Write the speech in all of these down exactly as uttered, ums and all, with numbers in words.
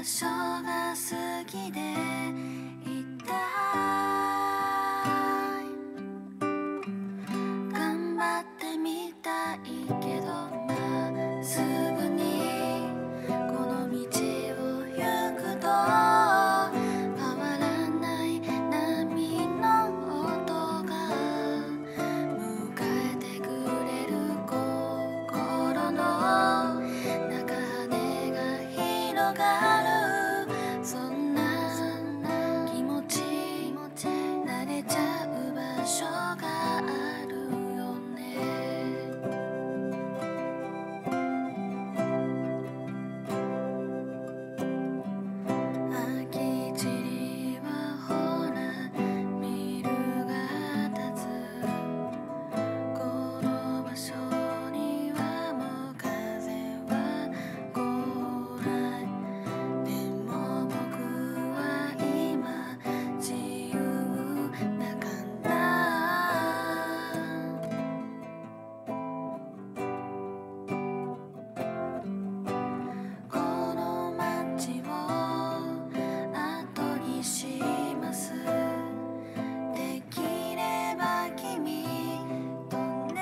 所が好きでいたい。頑張ってみたいけどまっすぐにこの道を行くと変わらない波の音が迎えてくれる心の中羽が広がる。そんな気持ち慣れちゃう場所があるよね。空き地にはほらビルが建つ。この場所にはもう風は来ない。でも僕は今自由だからこの街を後にします。できれば君とね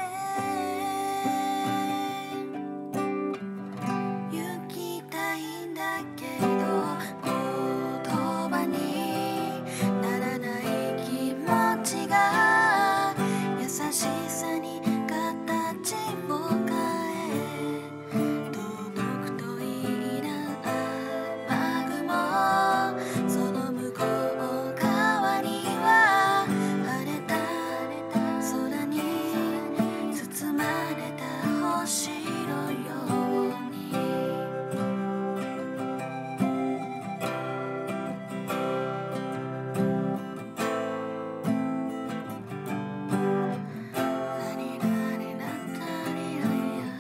行きたいんだけど言葉にならない気持ちが優しさに形を変え届くといいな。雨雲その向こう側には晴れた空に包まれた星のようにラリラリラッタリライヤ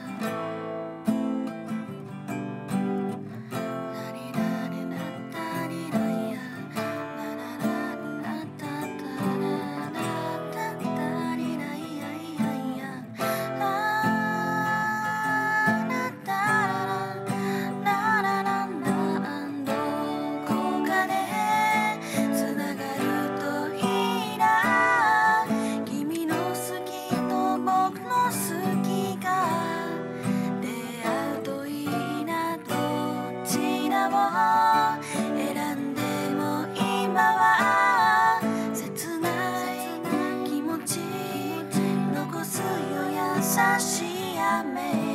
ラリラリラッタリライヤララララッタタララッタタリライヤイヤイヤララッタララララランどこかでつながるといいな。君の好きと僕の好きが出会うといいな。どちらを選んでも今は切ない気持ち残すよ優しい雨。